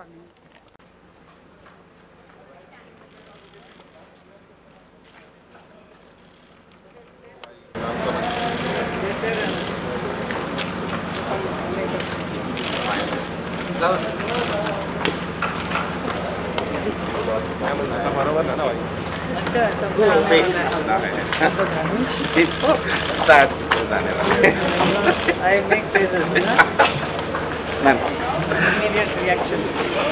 Sad. I make faces, na? Ma'am. Immediate reactions.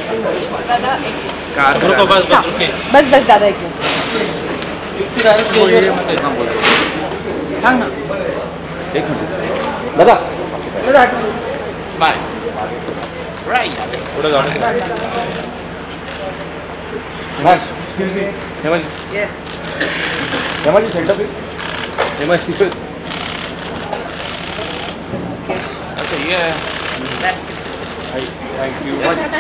बस बस दादा एक सांग ना. दादा. Smile. Right. Ma'am, excuse me. Hema ji. Yes. Hema ji, center please. Hema, people. Okay, yeah. Thank you.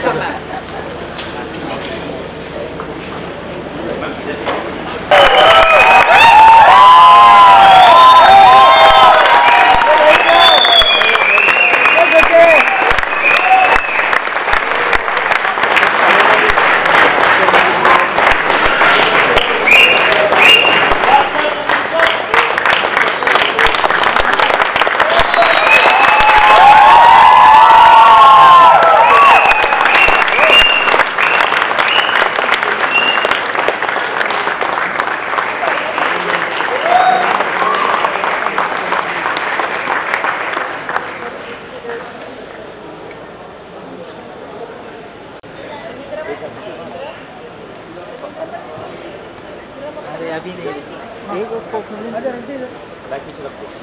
अरे अभी नहीं. एक और फोक में. बैक पीछे रख दो.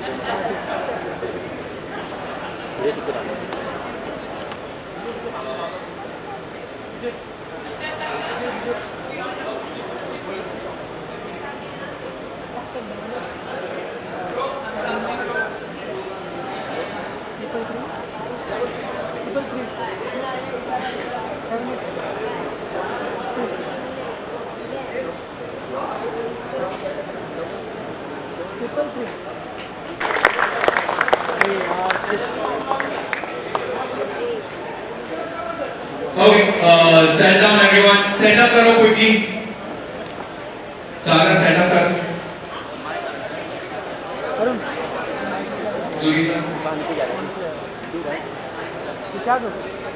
ये पीछे रख दो. Okay, set down everyone. Set up करो quickly. सागर set up कर. Sorry sir. क्या करो?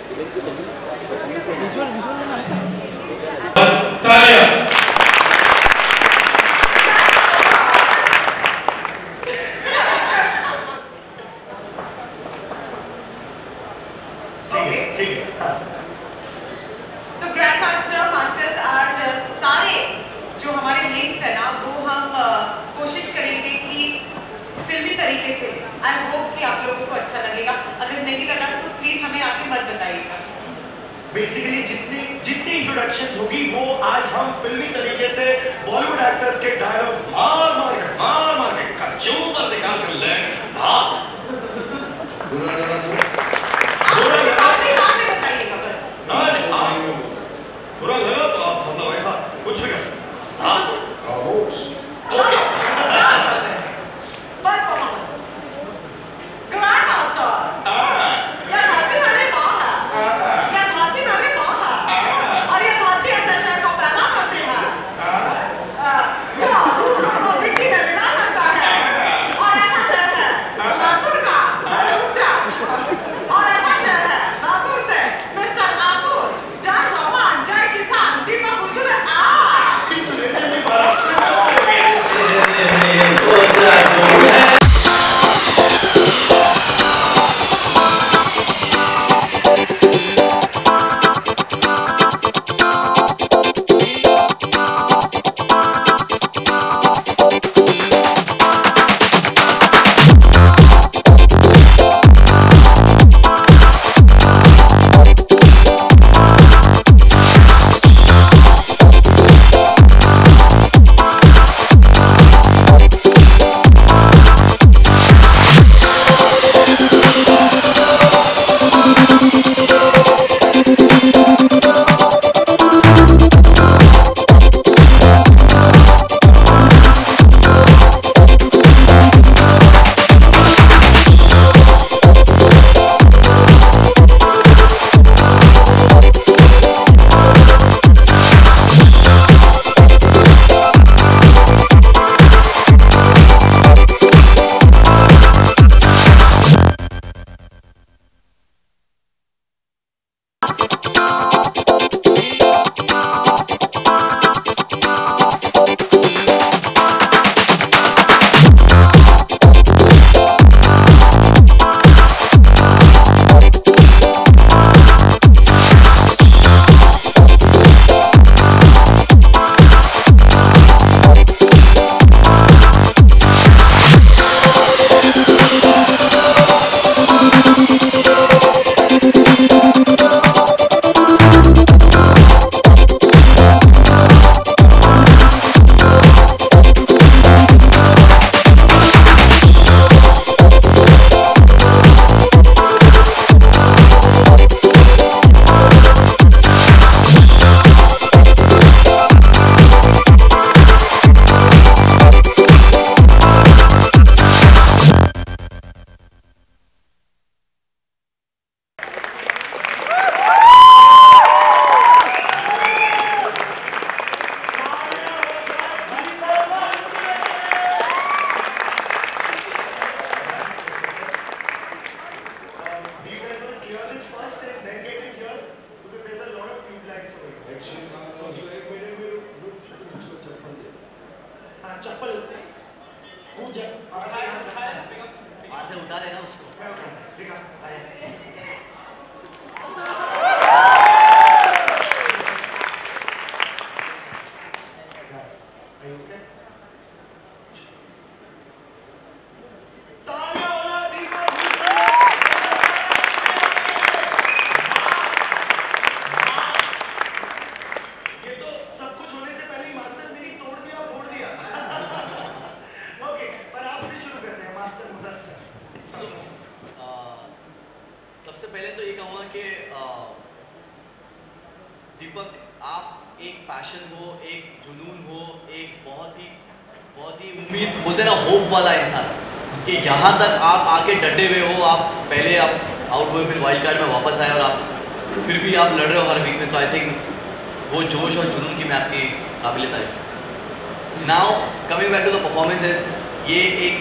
विजुअल लेना है. तालियां. तो ग्रैंड मास्टर्स आज सारे जो हमारे लिंक्स है ना वो हम कोशिश करेंगे कि फिल्मी तरीके से. आई होप कि आप लोगों को अच्छा लगेगा. अगर नहीं लगा तो प्लीज हमें आके मत बताइएगा. बेसिकली जितनी इंट्रोडक्शन होगी वो आज हम फिल्मी तरीके से बॉलीवुड एक्टर्स के डायलॉग्स मार के कच्चों पर निकाल कर ले. हाँ बुरा लगा तो बताइएगा बस. बुरा लगा तो आप मतलब ऐसा कुछ भी कर सकते. हाँ खामोश. ओके बस परफॉर्मेंस. Grand master. या धाती मेरे माँ है. या धाती मेरे माँ है. और ये धाती ऐसा शहर का पहला करते हैं. हाँ चप्पल कूद जा वहाँ से उठा देना उसको। मैं उठा ठीक है सबसे पहले तो ये कहूँगा कि दीपक, आप एक पैशन हो, एक जुनून हो, एक बहुत ही उम्मीद बोलते हैं ना, होप वाला इंसान, कि यहाँ तक आप आके डटे हुए हो। आप पहले आप आउट हुए, फिर वाइल्ड कार्ड में वापस आए और आप फिर भी आप लड़ रहे हो हर वीक में। तो आई थिंक वो जोश और जुनून की मैं आपकी काबिल तारीफ। Now coming back to the performances, ये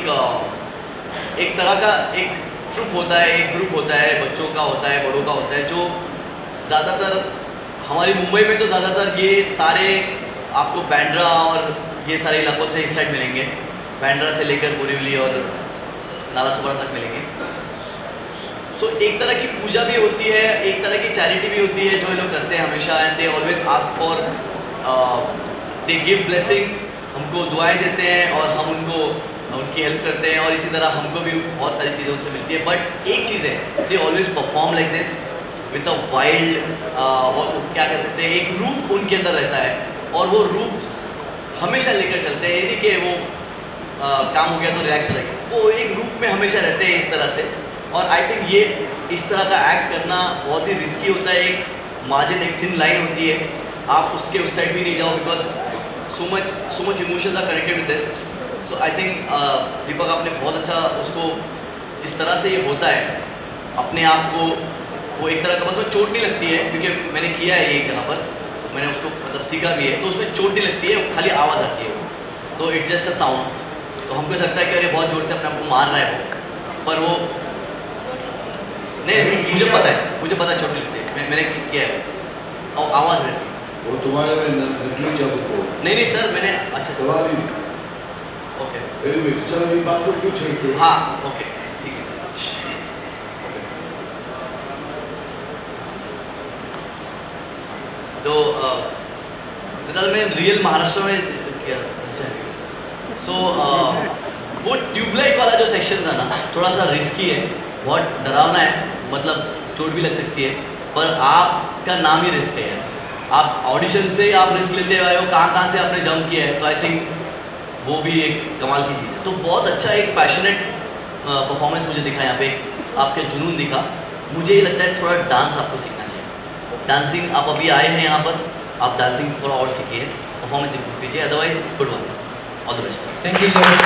एक तरह का एक ट्रुप होता है, एक ग्रुप होता है, बच्चों का होता है, बड़ों का होता है, जो ज़्यादातर हमारी मुंबई में तो ज़्यादातर ये सारे आपको बांद्रा और ये सारे इलाकों से इस साइड मिलेंगे, बांद्रा से लेकर बोरीवली और नाला सोपारा तक मिलेंगे। सो एक तरह की पूजा भी होती है, एक तरह की चैरिटी भी होती है जो ये लोग करते हैं हमेशा। And they always ask for, they give blessing, हमको दुआएं देते हैं और हम उनकी हेल्प करते हैं, और इसी तरह हमको भी बहुत सारी चीज़ें उनसे मिलती है। बट एक चीज़ है, they always perform like this with a wild, क्या कह सकते हैं, एक रूप उनके अंदर रहता है, और वो रूप हमेशा लेकर चलते हैं। यदि कि वो काम हो गया तो रिलैक्स हो जाएगा, वो एक रूप में हमेशा रहते हैं इस तरह से। और आई थिंक ये इस तरह का एक्ट करना बहुत ही रिस्की होता है। एक मार्जिन, एक थिन लाइन होती है, आप उसके उस साइड भी नहीं जाओ, because so much emotions are connected with this. So I think Deepak आपने बहुत अच्छा उसको, जिस तरह से ये होता है, अपने आप को वो एक तरह का, बस में चोट नहीं लगती है, क्योंकि मैंने किया है ये एक जगह पर, मैंने उसको मतलब सीखा भी है, तो उसमें चोट नहीं लगती है, खाली आवाज़ आती है वो, तो इट्स जस्ट अ साउंड। तो हमको लगता है कि अरे बहुत जोर से अपने आप को मार रहा है वो, पर वो नहीं, मुझे पता है चोट नहीं लगती है, मैंने किया है, और आवाज़ रहती है वो तुम्हारे में नकली चाबुक हो। नहीं सर, मैंने अच्छा तुम्हारी ओके चलो ये बात को क्यों छेड़ते हो? हाँ ओके ठीक है। तो मैं रियल महाराष्ट्र में किया। सो वो ट्यूबलाइट वाला जो सेक्शन था ना, थोड़ा सा रिस्की है, बहुत डरावना है, मतलब चोट भी लग सकती है, पर आपका नाम ही रिस्क है। आप ऑडिशन से आप रिस्क लेते आए हो, कहाँ से आपने जंप किया है, तो आई थिंक वो भी एक कमाल की चीज़ है। तो बहुत अच्छा एक पैशनेट परफॉर्मेंस मुझे दिखा यहाँ पे, आपके जुनून दिखा। मुझे ये लगता है थोड़ा डांस आपको सीखना चाहिए। डांसिंग आप अभी आए हैं यहाँ पर, आप डांसिंग थोड़ा और सीखिए, परफॉर्मेंस इम्प्रूव कीजिए, otherwise good one, all the best. Thank you sir.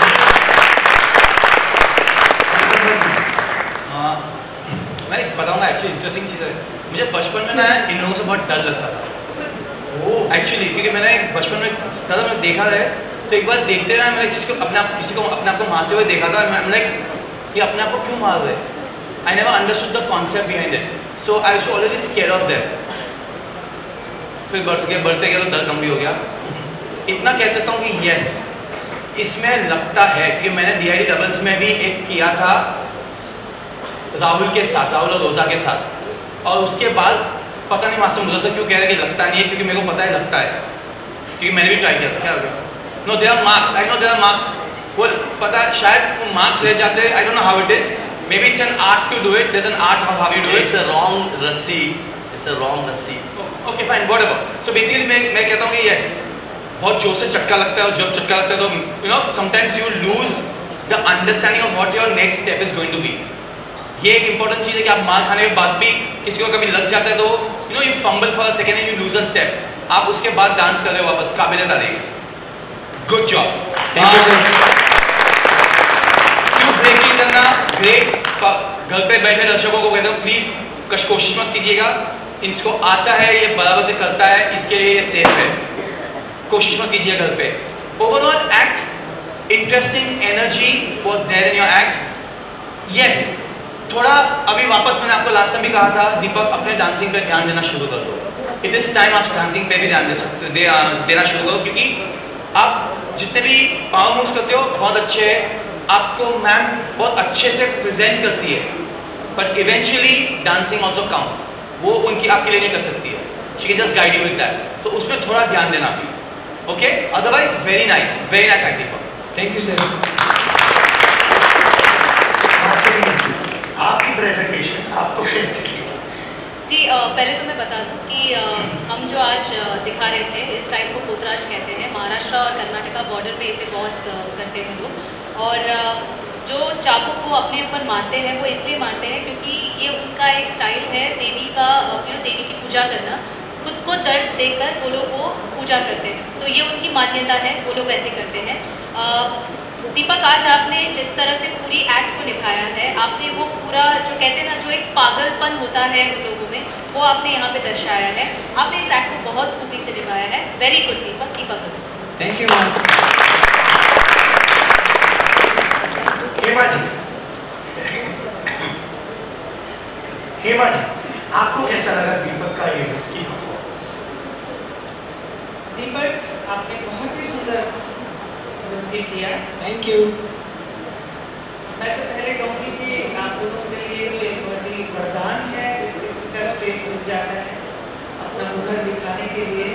मैं एक बताऊंगा, एक्चुअली इंटरेस्टिंग चीज़ है। मुझे बचपन में ना इन लोगों से बहुत डर लगता था एक्चुअली, क्योंकि मैंने बचपन में ज़्यादा मैंने देखा है, तो एक बार देखते रहा मैंने किसी को अपने आप को मारते हुए देखा था। मैंने ये अपने आप को क्यों मार रहे? I never understood the concept behind it, so I was always scared of them. फिर बढ़ते गया तो डर कम भी हो गया। इतना कह सकता हूँ कि यस, इसमें लगता है कि मैंने DID डबल्स में भी एक किया था राहुल के साथ, राहुल और रोजा के साथ, और उसके बाद पता नहीं मास्टर मुझे क्यों कह रहे कि लगता नहीं है, क्योंकि मेरे को पता है लगता है, क्योंकि मैंने भी ट्राई किया था। क्या हो गया? No there are marks, I know there are marks, वो पता शायद वो मार्क्स रह जाते हैं, I don't know how it is, maybe it's an art to do it, there is an art how you do it, it's a wrong रस्सी, it's a wrong रस्सी। Okay fine, whatever. So basically मैं कहता हूँ कि yes, बहुत जोर से चटका लगता है, और जब चटका लगता है तो you know sometimes you lose the understanding of what your next step is going to be. ये एक इंपॉर्टेंट चीज़ है कि आप मार खाने के बाद भी किसी को कभी लग जाता है तो you know you fumble for a second and you lose a step, आप उसके बाद डांस कर रहे हो वापस, काबिल तारीफ, good job, thank you sir. क्यों ब्रेकिंग करना ग्रेट। घर पे बैठे दर्शकों को कहते हो प्लीज कोशिश मत कीजिएगा, इसको आता है, ये बराबर से करता है, इसके लिए ये सेफ है, कोशिश मत कीजिए घर पे। Overall act interesting, energy was there in your act. Yes, थोड़ा अभी वापस मैंने आपको लास्ट टाइम भी कहा था, दीपक अपने डांसिंग पे ध्यान देना शुरू कर दो। इट इज टाइम आप डांसिंग पे भी ध्यान देना शुरू करो, क्योंकि आप जितने भी पावर मूव्स करते हो बहुत अच्छे है, आपको मैम बहुत अच्छे से प्रेजेंट करती है, पर इवेंचुअली डांसिंग ऑल्सो काउंट्स, वो उनकी आपके लिए नहीं कर सकती है, she can just guide you with that, तो उसमें थोड़ा ध्यान देना भी, okay? Otherwise very nice acting. Thank you, sir. आपकी प्रेजेंटेशन आपको कैसी लगी? जी पहले तो मैं बता दूं कि हम जो आज दिखा रहे थे इस स्टाइल को पोतराज कहते हैं। महाराष्ट्र और कर्नाटका बॉर्डर पे इसे बहुत करते हैं लोग, और जो चाकू को अपने ऊपर मारते हैं वो इसलिए मारते हैं क्योंकि ये उनका एक स्टाइल है देवी का, देवी की पूजा करना, खुद को दर्द देकर वो लोग वो पूजा करते हैं, तो ये उनकी मान्यता है, वो लोग ऐसे करते हैं। दीपक, आज आपने जिस तरह से पूरी एक्ट को निभाया है, आपने वो पूरा जो कहते हैं ना, जो एक पागलपन होता है उन लोगों में, वो आपने यहाँ पे दर्शाया है। आपने इस एक्ट को बहुत खूबी से निभाया है। Very good Deepak, Deepak. Thank you, ma'am. Hema ji, Hema ji, आपको कैसा लगा दीपक का ये रिस्की परफॉर्मेंस? दीपक, आपने बहुत ही सुंदर नृत्य किया। Thank you. मैं तो पहले कहूँगी कि आप लोगों के लिए तो एक बहुत ही वरदान है, इस किस्म का स्टेज मिल जाता है अपना हुनर दिखाने के लिए।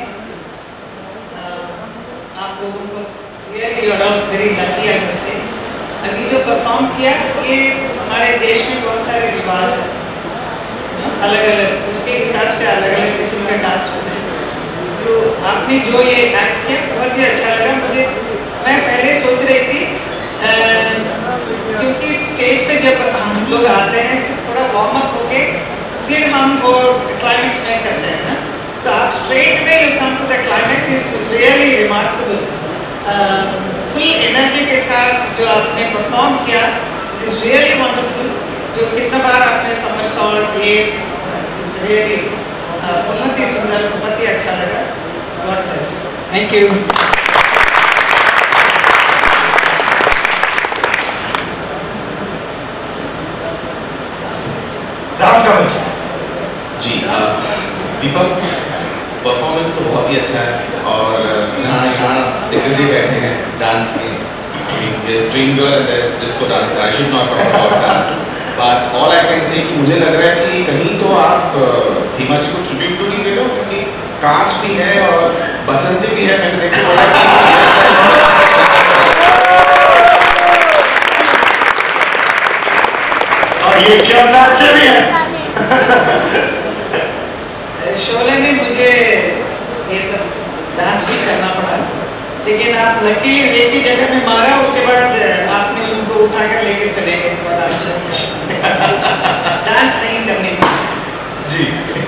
आप लोगों को really you are very lucky I must say. अभी जो परफॉर्म किया ये हमारे देश में बहुत सारे रिवाज हैं, अलग अलग उसके हिसाब से अलग अलग किस्म के डांस होते हैं। तो आपने जो ये एक्ट किया बहुत ही अच्छा लगा मुझे। मैं पहले सोच रही थी क्योंकि स्टेज पे जब हम लोग आते हैं तो थोड़ा वार्म अप होके फिर हम वो क्लाइमेक्स में करते हैं ना, तो आप straight way you come to the climax is really remarkable. Full energy के साथ जो आपने परफॉर्म किया इज रियली वंडरफुल। जो कितना बार आपने समरसॉल्ट ये रियली बहुत ही सुंदर, बहुत ही अच्छा लगा। God bless. Thank you. जी दीपक, परफॉर्मेंस तो बहुत ही अच्छा है, और जहाँ यहाँ दिग्गज जी बैठे हैं डांस के, there's dream girl and there's disco dancer. I should not talk about dance, but all I can say कि मुझे लग रहा है कि कहीं तो आप हेमा जी को ट्रिब्यूट तो नहीं दे रहे हो, क्योंकि कांच भी है और बसंती भी है, मैं तो देखने वाला और ये क्या नाचे भी है। शोले में मुझे ये सब डांस भी करना पड़ा, लेकिन आप लकी एक ही जगह में मारा, उसके बाद आपने उनको उठाकर लेकर चले गए। बड़ा अच्छा डांस नहीं करने जी।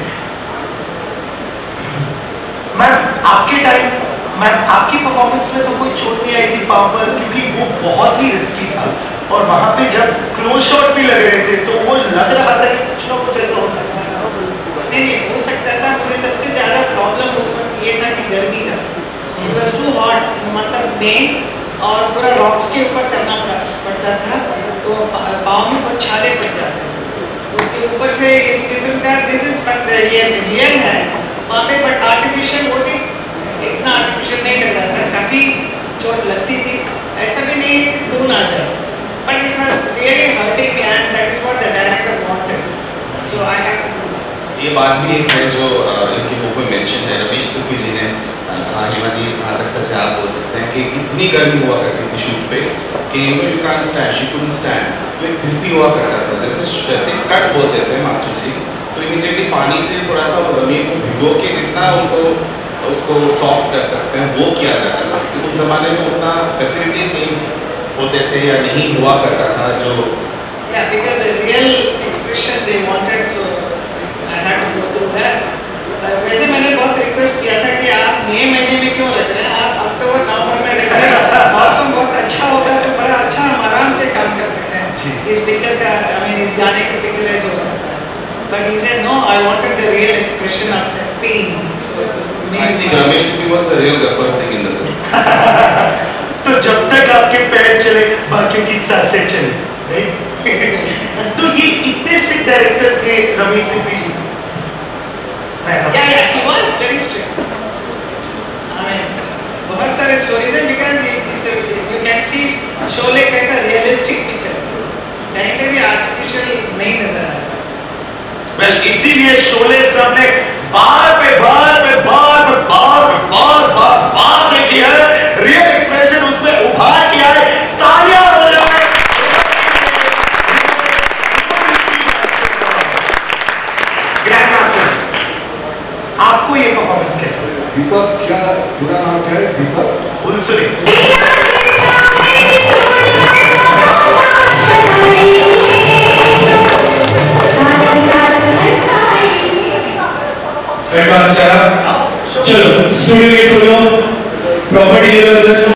मैम आपके टाइम, मैम आपकी परफॉर्मेंस में तो कोई चोट नहीं आई थी पाँव पर, क्योंकि वो बहुत ही रिस्की था, और वहाँ पे जब क्लोज शॉट भी लग रहे थे तो वो लग रहा था कि कुछ ना कुछ ऐसा हो सकता है। नहीं हो सकता था। मुझे सबसे ज़्यादा प्रॉब्लम उस वक्त ये था कि गर्मी का, इट वाज टू हॉट, मतलब मई, और पूरा रॉक्स के ऊपर करना पड़ता था, तो पाँव में बहुत छाले पड़ जाते थे। उसके ऊपर से इस किस्म का दिस इज बट ये रियल है वहाँ पे, बट आर्टिफिशियल वो भी इतना आर्टिफिशियल नहीं लग रहा था, काफ़ी चोट लगती थी। ऐसा भी नहीं है कि खून आ जाए, but it was really hurting and that is what the director wanted, so I have to do that. ये बात भी एक है जो इनकी बुक में मेंशन है, रमेश सुखी जी ने कहा, हेमा जी कहाँ तक सच है आप बोल सकते हैं, कि इतनी गर्मी हुआ करती थी शूट पे कि you can't stand, she couldn't stand, तो एक भिस्सी हुआ करता था, जैसे कट बोलते थे मास्टर जी, तो इमीडिएटली पानी से थोड़ा सा ज़मीन को भिगो के जितना उनको उसको सॉफ्ट कर सकते हैं वो किया जाता था, क्योंकि उस ज़माने में उतना फैसिलिटीज नहीं होते थे या नहीं हुआ करता था जो because the real expression they wanted, so I had to go through that. वैसे मैंने बहुत रिक्वेस्ट किया था कि आप मई महीने में क्यों लग रहे हैं, आप अक्टूबर नवंबर में लग रहे हैं, मौसम बहुत अच्छा होगा तो बड़ा अच्छा हम आराम से काम कर सकते हैं। इस पिक्चर का इस गाने का पिक्चर ऐसा हो सकता है, but he said no, I wanted the real expression of the pain. So I think Ramesh was the real Gabbar Singh in the film. तो जब तक आपके पैर चले बाकियों की सांसें चले, नहीं? तो ये इतने स्ट्रिक्ट डायरेक्टर थे Ramesh Singh ji. Yeah, he was very strict. I mean, बहुत सारे स्टोरीज हैं because you can see Sholay कैसा रियलिस्टिक पिक्चर कहीं पे भी आर्टिफिशियल नहीं नजर आता। वेल इसीलिए शोले सब ने बार देखी है, रियल एक्सप्रेशन उसमें उभार किया है, तालियां बजाएं। ग्रैंड मास्टर, आपको ये परफॉर्मेंस कैसा लगा? दीपक, क्या पूरा नाम क्या है? दीपक बुलसुरी। चलो स्टूडियो गेट खोलो, प्रॉपर्टी लेवल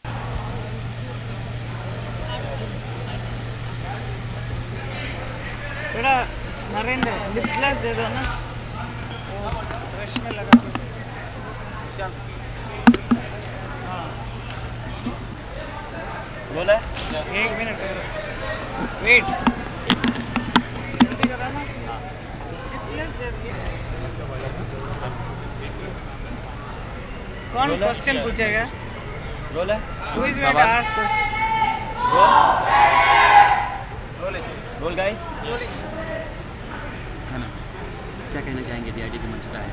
थोड़ा नरेंद्र लिप ग्लास दे दो ना, ब्रश में लगा के। बोला 1 मिनट वेट, जल्दी करो ना। कौन क्वेश्चन पूछेगा? रोल है Who is going to ask question? Role guys है ना, क्या कहना चाहेंगे डीआईडी के मंच पर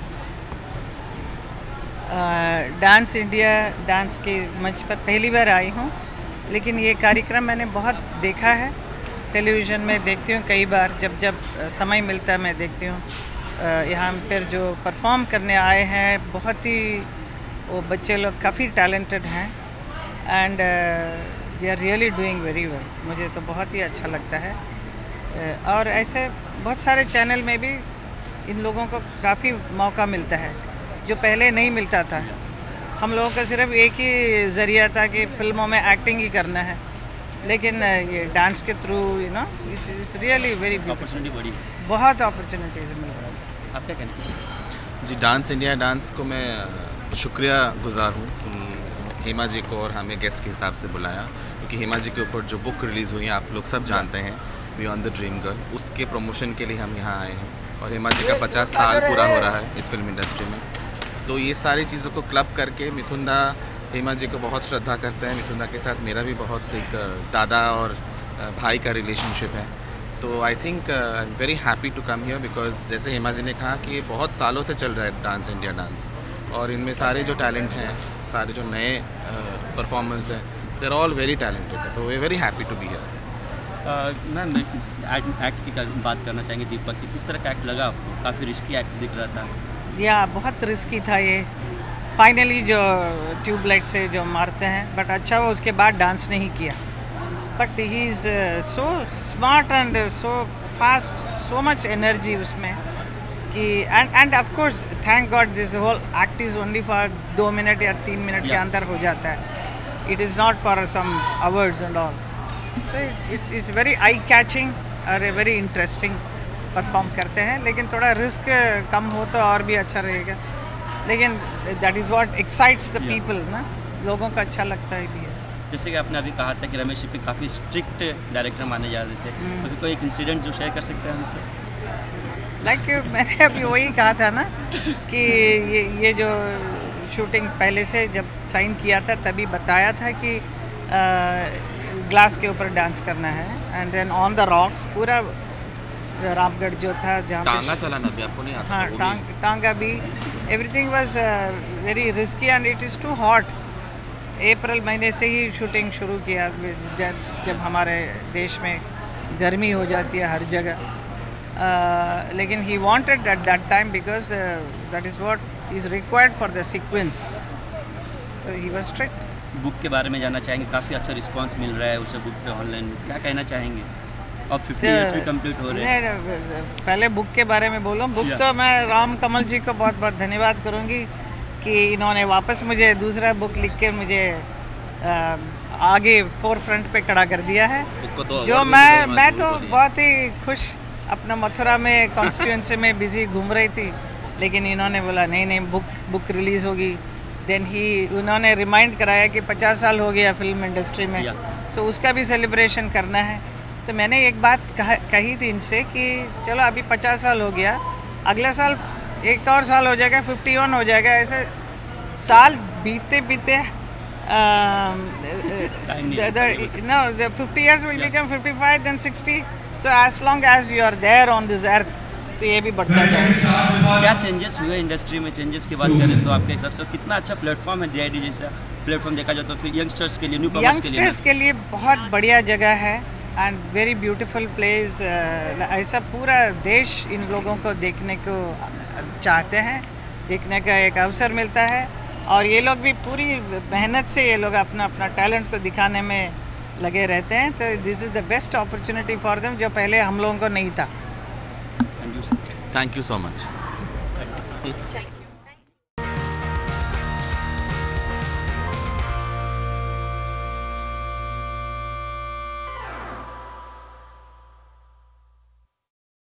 आए? डांस इंडिया डांस के मंच पर पहली बार आई हूँ, लेकिन ये कार्यक्रम मैंने बहुत देखा है, टेलीविज़न में देखती हूँ कई बार, जब समय मिलता है मैं देखती हूँ। यहाँ पर जो परफॉर्म करने आए हैं बहुत ही वो बच्चे लोग काफ़ी टैलेंटेड हैं and they are really doing very well. मुझे तो बहुत ही अच्छा लगता है। और ऐसे बहुत सारे चैनल में भी इन लोगों को काफ़ी मौका मिलता है जो पहले नहीं मिलता था। हम लोगों का सिर्फ एक ही ज़रिया था कि फिल्मों में एक्टिंग ही करना है, लेकिन ये डांस के through it's really very opportunity बड़ी, बहुत अपॉर्चुनिटीज़ मिल रहा है। आप क्या कहना चाहिए? जी, डांस इंडिया डांस को मैं शुक्रिया गुज़ार हूँ कि हेमा जी को और हमें गेस्ट के हिसाब से बुलाया, क्योंकि हेमा जी के ऊपर जो बुक रिलीज़ हुई है आप लोग सब जानते हैं, बियॉन्ड द ड्रीम गर्ल, उसके प्रमोशन के लिए हम यहाँ आए हैं और हेमा जी का 50 साल पूरा हो रहा है इस फिल्म इंडस्ट्री में। तो ये सारी चीज़ों को क्लब करके मिथुन दा हेमा जी को बहुत श्रद्धा करते हैं। मिथुन दा के साथ मेरा भी बहुत एक दादा और भाई का रिलेशनशिप है। तो I think I am very happy to come here because जैसे हेमा जी ने कहा कि बहुत सालों से चल रहा है डांस इंडिया डांस, और इनमें सारे जो टैलेंट हैं, सारे जो नए परफॉर्मर्स हैं, they are all very talented. तो we are very happy to be here. Ma'am act की बात करना चाहेंगे दीपक की, किस तरह का एक्ट लगा आपको? काफ़ी रिस्की एक्ट दिख रहा था। या बहुत रिस्की था ये, फाइनली जो ट्यूबलाइट से जो मारते हैं, बट अच्छा वो उसके बाद डांस नहीं किया। But he is so smart and so fast, so much energy उसमें कि end of course thank god this whole act is only for 2 minute या 3 मिनट के अंदर हो जाता है। It is not for some hours and all. So it's very eye catching और very interesting perform करते हैं, लेकिन थोड़ा रिस्क कम हो तो और भी अच्छा रहेगा। लेकिन that is what excites the people ना, लोगों को अच्छा लगता है भी है। जैसे कि आपने अभी कहा था कि रमेश जी पे काफ़ी स्ट्रिक्ट डायरेक्टर माने जा रहे थे, तो कोई एक इंसिडेंट जो शेयर कर सकते हैं हमसे? लाइक मैंने अभी वही कहा था ना कि ये जो शूटिंग पहले से जब साइन किया था तभी बताया था कि ग्लास के ऊपर डांस करना है and then on the rocks पूरा रामगढ़ जो था जहाँ टांगा चलाना भी आपको नहीं आता? हाँ, टांगा भी, everything was very risky and it is too hot. April महीने से ही शूटिंग शुरू किया जब हमारे देश में गर्मी हो जाती है हर जगह। लेकिन he wanted at that time because that is what is required for the sequence, तो ही वाज स्ट्रिक्ट। बुक के बारे में जानना चाहेंगे, काफ़ी अच्छा रिस्पांस मिल रहा है उसे बुक पे ऑनलाइन, क्या कहना चाहेंगे? और 50 इयर्स भी कंप्लीट हो रहे हैं। पहले बुक के बारे में बोलूँ, बुक तो मैं राम कमल जी को बहुत बहुत धन्यवाद करूँगी कि इन्होंने वापस मुझे दूसरा बुक लिख के मुझे आगे फोर फ्रंट पे खड़ा कर दिया है। जो मैं तो बहुत ही खुश अपना मथुरा में कॉन्स्टिट्यूंसी में बिजी घूम रही थी, लेकिन इन्होंने बोला नहीं बुक रिलीज़ होगी। देन उन्होंने रिमाइंड कराया कि 50 साल हो गया फिल्म इंडस्ट्री में, सो उसका भी सेलिब्रेशन करना है। तो मैंने एक बात कही थी इनसे कि चलो अभी 50 साल हो गया, अगला साल एक और साल हो जाएगा, 51 हो जाएगा, ऐसे साल बीते बीते the 50 years will become 55, then 60. So as long as you are there on this earth, तो ये भी बढ़ता जाएगा। क्या चेंजेस हुए इंडस्ट्री में? चेंजेस की बात करें तो आपके हिसाब से कितना अच्छा प्लेटफॉर्म है DID जैसा प्लेटफॉर्म देखा जाए तो फिर यंगस्टर्स के लिए, न्यू यंगस्टर्स के लिए बहुत बढ़िया जगह है एंड वेरी ब्यूटीफुल प्लेस। ऐसा पूरा देश इन लोगों को देखने को चाहते हैं, देखने का एक अवसर मिलता है और ये लोग भी पूरी मेहनत से ये लोग अपना अपना टैलेंट को दिखाने में लगे रहते हैं। तो this is the best opportunity for them जो पहले हम लोगों को नहीं था। Thank you so much.